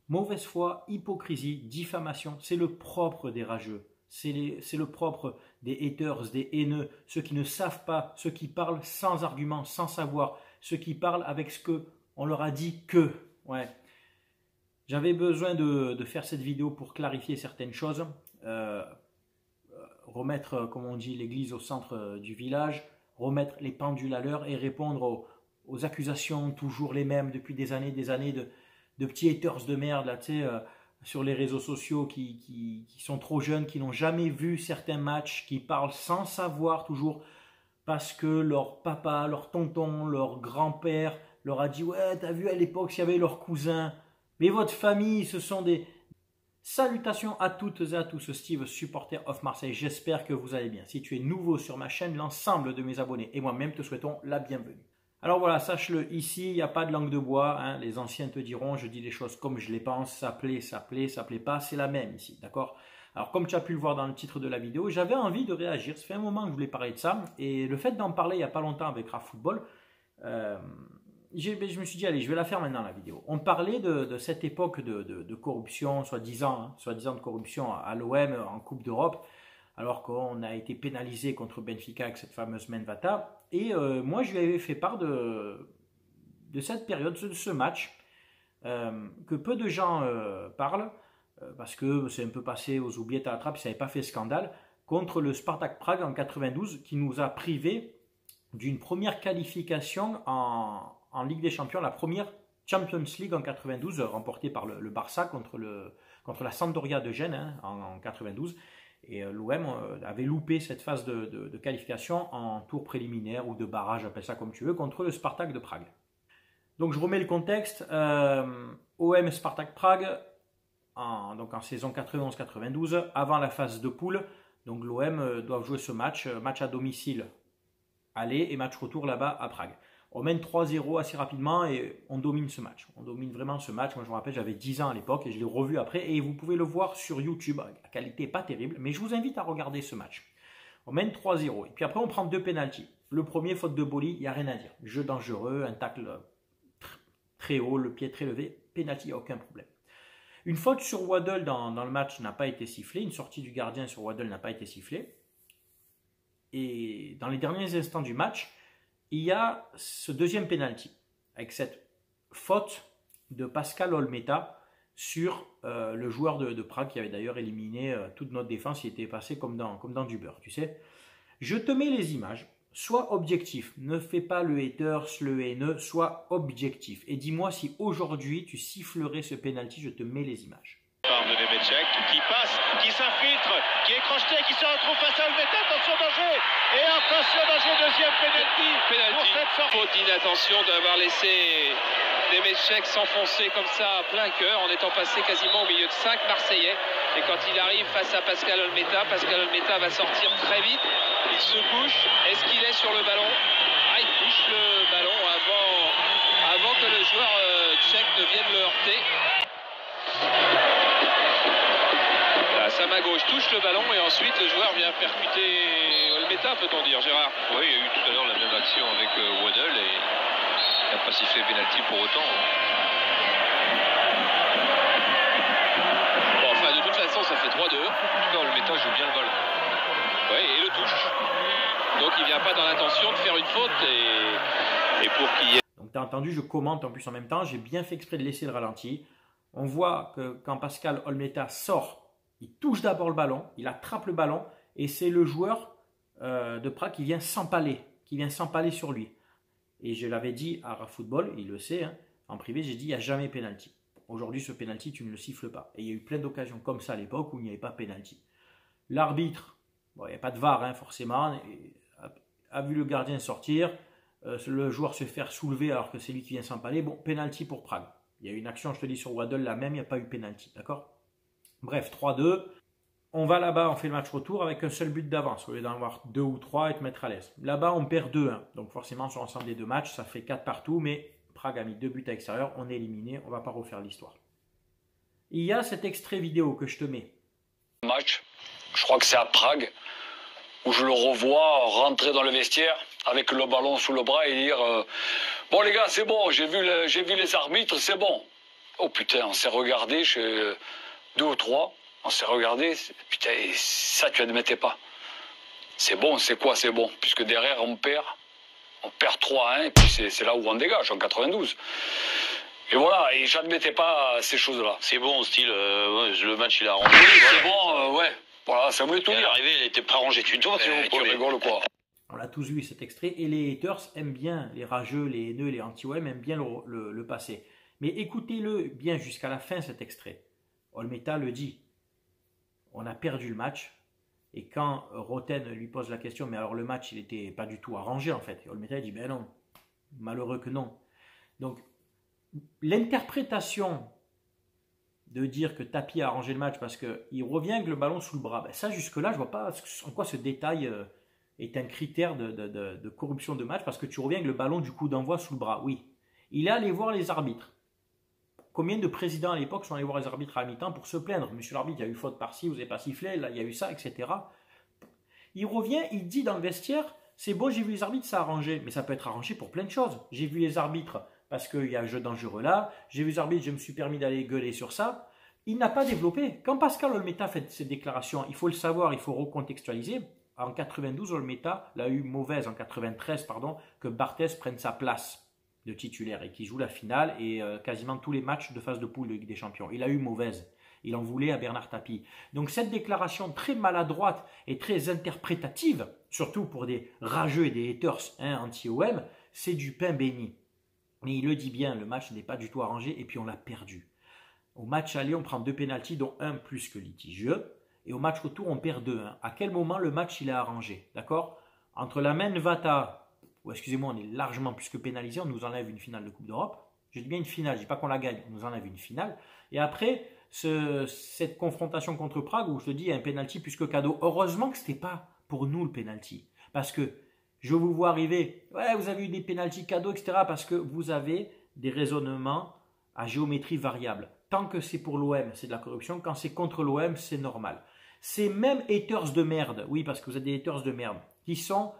Mauvaise foi, hypocrisie, diffamation, c'est le propre des rageux. C'est le propre des haters, des haineux, ceux qui ne savent pas, ceux qui parlent sans argument, sans savoir, ceux qui parlent avec ce qu'on leur a dit que. Ouais. J'avais besoin de faire cette vidéo pour clarifier certaines choses, remettre, comme on dit, l'église au centre du village, remettre les pendules à l'heure et répondre aux accusations toujours les mêmes depuis des années de petits haters de merde, là, tu sais, sur les réseaux sociaux qui sont trop jeunes, qui n'ont jamais vu certains matchs, qui parlent sans savoir toujours parce que leur papa, leur tonton, leur grand-père leur a dit « Ouais, t'as vu à l'époque s'il y avait leur cousin ». Mais votre famille, ce sont des... Salutations à toutes et à tous, Steve, supporter of Marseille. J'espère que vous allez bien. Si tu es nouveau sur ma chaîne, l'ensemble de mes abonnés et moi-même te souhaitons la bienvenue. Alors voilà, sache-le, ici, il n'y a pas de langue de bois. Hein. Les anciens te diront, je dis les choses comme je les pense. Ça plaît, ça plaît, ça plaît pas. C'est la même ici, d'accord? Alors comme tu as pu le voir dans le titre de la vidéo, j'avais envie de réagir. Ça fait un moment que je voulais parler de ça. Et le fait d'en parler il n'y a pas longtemps avec Raf Football, je me suis dit, allez, je vais la faire maintenant la vidéo. On parlait de cette époque de corruption, soi-disant de corruption à l'OM en Coupe d'Europe, alors qu'on a été pénalisé contre Benfica avec cette fameuse main Vata. Et moi, je lui avais fait part de cette période, de ce match, que peu de gens parlent, parce que c'est un peu passé aux oubliettes à la trappe, ça n'avait pas fait scandale, contre le Spartak Prague en 92, qui nous a privés d'une première qualification en Ligue des Champions, la première Champions League en 92, remportée par le Barça contre la Sampdoria de Gênes hein, en 92. Et l'OM avait loupé cette phase de qualification en tour préliminaire ou de barrage, appelle ça comme tu veux, contre le Spartak de Prague. Donc je remets le contexte. OM Spartak Prague, donc en saison 91-92, avant la phase de poule. Donc l'OM doit jouer ce match à domicile aller et match retour là-bas à Prague. On mène 3-0 assez rapidement et on domine ce match. On domine vraiment ce match. Moi, je me rappelle, j'avais 10 ans à l'époque et je l'ai revu après. Et vous pouvez le voir sur YouTube. La qualité n'est pas terrible, mais je vous invite à regarder ce match. On mène 3-0. Et puis après, on prend 2 pénaltys. Le premier, faute de Boli, il n'y a rien à dire. Jeu dangereux, un tacle très haut, le pied très levé. Pénalty, il n'y a aucun problème. Une faute sur Waddle dans le match n'a pas été sifflée. Une sortie du gardien sur Waddle n'a pas été sifflée. Et dans les derniers instants du match, il y a ce deuxième penalty avec cette faute de Pascal Olmeta sur le joueur de Prague qui avait d'ailleurs éliminé toute notre défense. Il était passé comme dans du beurre, tu sais. Je te mets les images. Sois objectif. Ne fais pas le haters, le haineux. Sois objectif. Et dis-moi si aujourd'hui tu sifflerais ce penalty. Je te mets les images. De Nemeček qui passe, qui s'infiltre, qui est crocheté, qui se retrouve face à Olmeta, attention danger, et attention danger, deuxième penalty pour cette sortie. Faute d'inattention d'avoir laissé Nemeček s'enfoncer comme ça à plein cœur en étant passé quasiment au milieu de 5 Marseillais. Et quand il arrive face à Pascal Olmeta va sortir très vite, il se couche, est-ce qu'il est sur le ballon? Ah, il touche le ballon avant que le joueur tchèque ne vienne le heurter. Sa main gauche touche le ballon et ensuite le joueur vient percuter Olmeta, peut-on dire, Gérard? Oui, il y a eu tout à l'heure la même action avec Waddle et il n'a pas sifflé pénalty pour autant. Bon, enfin, de toute façon, ça fait 3-2. En tout cas, Olmeta joue bien le ballon. Oui, et le touche. Donc il ne vient pas dans l'intention de faire une faute et pour qu'il y ait... Donc tu as entendu, je commente en plus en même temps. J'ai bien fait exprès de laisser le ralenti. On voit que quand Pascal Olmeta sort, il touche d'abord le ballon, il attrape le ballon et c'est le joueur de Prague qui vient s'empaler sur lui. Et je l'avais dit à Raf Football, il le sait, hein, en privé, j'ai dit il n'y a jamais pénalty. Aujourd'hui, ce pénalty, tu ne le siffles pas. Et il y a eu plein d'occasions comme ça à l'époque où il n'y avait pas pénalty. L'arbitre, bon, il n'y a pas de VAR hein, forcément, a vu le gardien sortir, le joueur se faire soulever alors que c'est lui qui vient s'empaler. Bon, pénalty pour Prague. Il y a eu une action, je te dis, sur Waddle, la même, il n'y a pas eu pénalty, d'accord? Bref, 3-2. On va là-bas, on fait le match retour avec un seul but d'avance, au lieu d'en avoir 2 ou 3 et te mettre à l'aise. Là-bas, on perd 2-1. Donc forcément, sur l'ensemble des 2 matchs, ça fait 4 partout, mais Prague a mis 2 buts à l'extérieur, on est éliminé, on ne va pas refaire l'histoire. Il y a cet extrait vidéo que je te mets. Match, je crois que c'est à Prague, où je le revois rentrer dans le vestiaire avec le ballon sous le bras et dire bon les gars, c'est bon, j'ai vu les arbitres, c'est bon. Oh putain, on s'est regardé chez 2 ou 3. On s'est regardé. Putain, ça, tu admettais pas. C'est bon, c'est quoi, c'est bon? Puisque derrière, on perd 3-1, et puis c'est là où on dégage, en 92. Et voilà, et j'admettais pas ces choses-là. C'est bon, style, le match il a arrangé. Oui, voilà. c'est bon, ouais. Voilà, ça voulait tout dire. L'arrivée, il était pas rangé du tout. Tu rigoles quoi? On l'a tous vu cet extrait, et les haters aiment bien, les rageux, les haineux, les anti-OM aiment bien le passer. Mais écoutez-le bien jusqu'à la fin cet extrait. Olmeta le dit, on a perdu le match. Et quand Roten lui pose la question, mais alors le match, il n'était pas du tout arrangé en fait. Et Olmeta dit, ben non, malheureux que non. Donc, l'interprétation de dire que Tapi a arrangé le match parce qu'il revient avec le ballon sous le bras, ben ça jusque-là, je ne vois pas en quoi ce détail est un critère de corruption de match, parce que tu reviens avec le ballon du coup d'envoi sous le bras. Oui, il est allé voir les arbitres. Combien de présidents à l'époque sont allés voir les arbitres à la mi-temps pour se plaindre? Monsieur l'arbitre, il y a eu faute par-ci, vous n'avez pas sifflé, là il y a eu ça, etc. Il revient, il dit dans le vestiaire, c'est bon, j'ai vu les arbitres, ça a arrangé. Mais ça peut être arrangé pour plein de choses. J'ai vu les arbitres parce qu'il y a un jeu dangereux là, j'ai vu les arbitres, je me suis permis d'aller gueuler sur ça. Il n'a pas développé. Quand Pascal Olmeta fait ses déclarations, il faut le savoir, il faut recontextualiser. En 92, Olmeta l'a eu mauvaise, en 93, pardon, que Barthez prenne sa place de titulaire et qui joue la finale et quasiment tous les matchs de phase de poule de Ligue des Champions. Il a eu mauvaise. Il en voulait à Bernard Tapie. Donc cette déclaration très maladroite et très interprétative, surtout pour des rageux et des haters anti-OM, c'est du pain béni. Mais il le dit bien, le match n'est pas du tout arrangé et puis on l'a perdu. Au match aller, on prend 2 pénaltys, dont un plus que litigieux. Et au match retour, on perd 2-1. À quel moment le match il est arrangé? D'accord? Entre la main de Vata, ou excusez-moi, on est largement plus que pénalisé, on nous enlève une finale de Coupe d'Europe. Je dis bien une finale, je ne dis pas qu'on la gagne, on nous enlève une finale. Et après, cette confrontation contre Prague, où je te dis, il y a un pénalty plus que cadeau. Heureusement que ce n'était pas pour nous le pénalty. Parce que je vous vois arriver, ouais, vous avez eu des pénaltys cadeaux, etc. Parce que vous avez des raisonnements à géométrie variable. Tant que c'est pour l'OM, c'est de la corruption. Quand c'est contre l'OM, c'est normal. Ces mêmes haters de merde, oui, parce que vous êtes des haters de merde, qui sont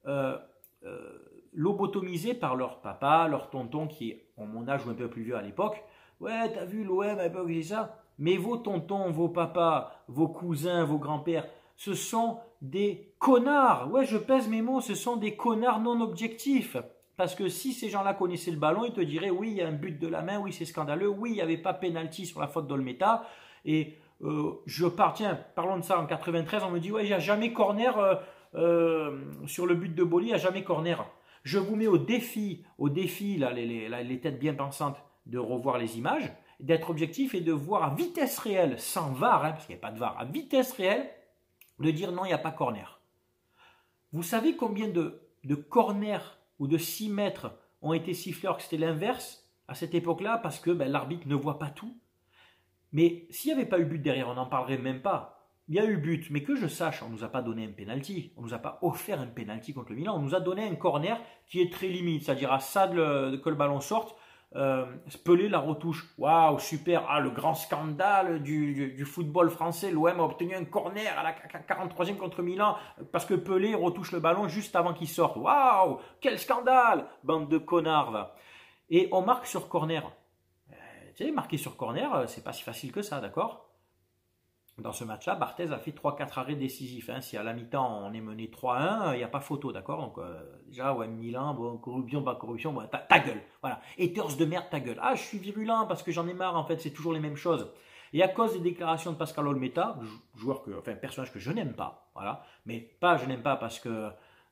lobotomisés par leur papa, leur tonton, qui ont mon âge ou un peu plus vieux à l'époque. Ouais, t'as vu l'OM à l'époque, c'est ça. Mais vos tontons, vos papas, vos cousins, vos grands-pères, ce sont des connards. Ouais, je pèse mes mots, ce sont des connards non objectifs. Parce que si ces gens-là connaissaient le ballon, ils te diraient oui, il y a un but de la main, oui, c'est scandaleux, oui, il n'y avait pas pénalty sur la faute d'Olmeta. Et tiens, parlons de ça, en 93, on me dit ouais, il n'y a jamais corner sur le but de Boli, il n'y a jamais corner. Je vous mets au défi là, les têtes bien pensantes, de revoir les images, d'être objectif et de voir à vitesse réelle, sans VAR, parce qu'il n'y a pas de VAR, à vitesse réelle, de dire non, il n'y a pas corner. Vous savez combien de corners ou de 6 mètres ont été sifflés alors que c'était l'inverse à cette époque-là, parce que l'arbitre ne voit pas tout. Mais s'il n'y avait pas eu but derrière, on n'en parlerait même pas. Il y a eu but, mais que je sache, on ne nous a pas donné un penalty, on ne nous a pas offert un penalty contre le Milan, on nous a donné un corner qui est très limite, c'est-à-dire à ça que le ballon sorte, Pelé la retouche. Waouh, super, le grand scandale du football français, l'OM a obtenu un corner à la 43e contre Milan parce que Pelé retouche le ballon juste avant qu'il sorte. Waouh, quel scandale, bande de connards, va. Et on marque sur corner. Tu sais, marquer sur corner, c'est pas si facile que ça, d'accord? Dans ce match-là, Barthez a fait 3-4 arrêts décisifs. Si à la mi-temps, on est mené 3-1, il n'y a pas photo, d'accord? Donc, déjà, ouais, Milan, bon, corruption, pas corruption, bon, ta gueule. Voilà. Haters de merde, ta gueule. Je suis virulent parce que j'en ai marre, en fait, c'est toujours les mêmes choses. Et à cause des déclarations de Pascal Olmeta, personnage que je n'aime pas, voilà. Mais je n'aime pas parce que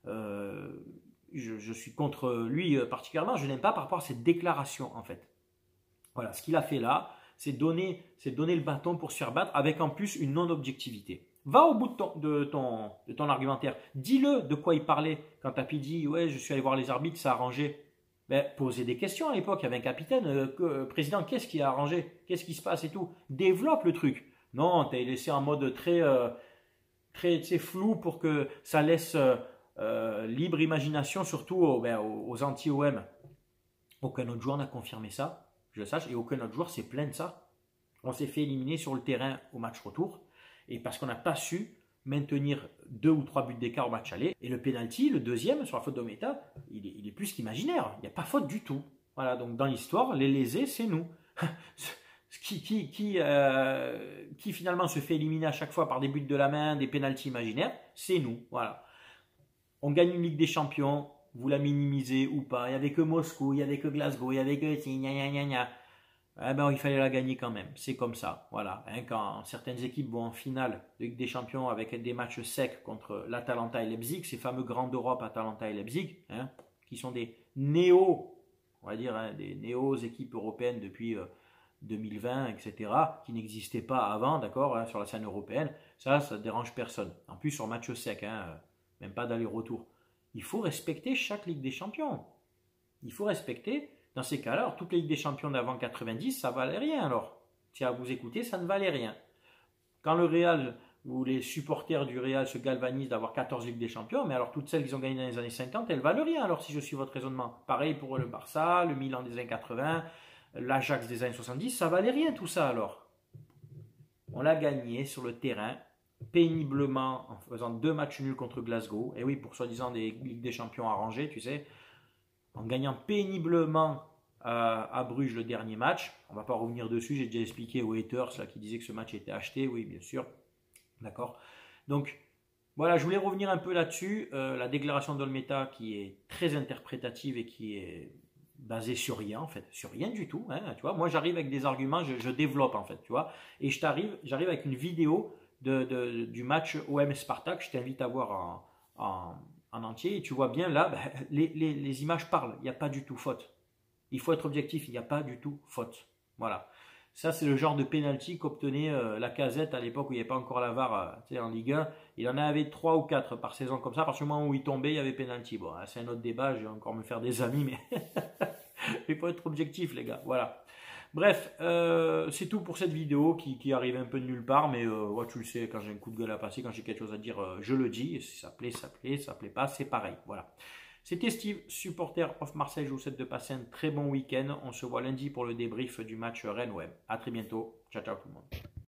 je suis contre lui particulièrement, je n'aime pas par rapport à cette déclaration, en fait. Voilà, ce qu'il a fait là, c'est donner le bâton pour se faire battre avec en plus une non-objectivité. Va au bout de ton argumentaire. Dis-le de quoi il parlait. Quand Tapi dit « Ouais, je suis allé voir les arbitres, ça a arrangé ». Posez des questions à l'époque. Il y avait un capitaine. Président, qu'est-ce qui a arrangé? Qu'est-ce qui se passe et tout? Développe le truc. Non, tu as laissé en mode très flou pour que ça laisse libre imagination, surtout aux anti-OM. Aucun autre joueur n'a confirmé ça. Je sache, et aucun autre joueur s'est plaint de ça. On s'est fait éliminer sur le terrain au match retour, et parce qu'on n'a pas su maintenir 2 ou 3 buts d'écart au match aller. Et le penalty, le deuxième, sur la faute d'Olmeta, il est plus qu'imaginaire. Il n'y a pas faute du tout. Voilà, donc dans l'histoire, les lésés, c'est nous. qui finalement se fait éliminer à chaque fois par des buts de la main, des pénaltys imaginaires, c'est nous. Voilà. On gagne une Ligue des Champions, vous la minimisez ou pas. Il n'y avait que Moscou, il n'y avait que Glasgow, il n'y avait que eh ben, il fallait la gagner quand même. C'est comme ça. Voilà. Hein, quand certaines équipes vont en finale de Ligue des Champions avec des matchs secs contre l'Atalanta et Leipzig, ces fameux grands d'Europe, Atalanta et Leipzig, hein, qui sont des on va dire, hein, des équipes européennes depuis 2020, etc., qui n'existaient pas avant, d'accord, hein, sur la scène européenne, ça dérange personne. En plus, sur match sec, hein, même pas d'aller-retour. Il faut respecter chaque Ligue des Champions. Il faut respecter, dans ces cas-là, alors, toutes les Ligues des Champions d'avant 90, ça valait rien, alors. Si à vous écouter, ça ne valait rien. Quand le Real, ou les supporters du Real se galvanisent d'avoir 14 Ligues des Champions, mais alors toutes celles qu'ils ont gagnées dans les années 50, elles valent rien, alors si je suis votre raisonnement. Pareil pour le Barça, le Milan des années 80, l'Ajax des années 70, ça valait rien tout ça alors. On l'a gagné sur le terrain, péniblement, en faisant 2 matchs nuls contre Glasgow, et oui, pour soi-disant des Ligues des Champions arrangées, tu sais, en gagnant péniblement à Bruges le dernier match. On ne va pas revenir dessus, j'ai déjà expliqué aux haters là, qui disaient que ce match était acheté, oui bien sûr, d'accord. Donc voilà, je voulais revenir un peu là-dessus, la déclaration d'Olmeta qui est très interprétative et qui est basée sur rien en fait, sur rien du tout, hein, tu vois. Moi j'arrive avec des arguments, je développe en fait, tu vois, et j'arrive avec une vidéo du match OM Spartak, je t'invite à voir en entier, et tu vois bien là, les images parlent, il n'y a pas du tout faute. Il faut être objectif, il n'y a pas du tout faute. Voilà. Ça, c'est le genre de pénalty qu'obtenait Lacazette à l'époque où il n'y avait pas encore la VAR en Ligue 1. Il en avait 3 ou 4 par saison comme ça. À partir du moment où il tombait, il y avait pénalty. Bon, c'est un autre débat, je vais encore me faire des amis, mais il faut être objectif, les gars. Voilà. Bref, c'est tout pour cette vidéo qui arrive un peu de nulle part, mais ouais, tu le sais, quand j'ai un coup de gueule à passer, quand j'ai quelque chose à dire, je le dis. Et si ça plaît, ça plaît. Ça plaît pas, c'est pareil. Voilà. C'était Steve, supporter of Marseille. Je vous souhaite de passer un très bon week-end. On se voit lundi pour le débrief du match Rennes-OM. A très bientôt. Ciao, ciao tout le monde.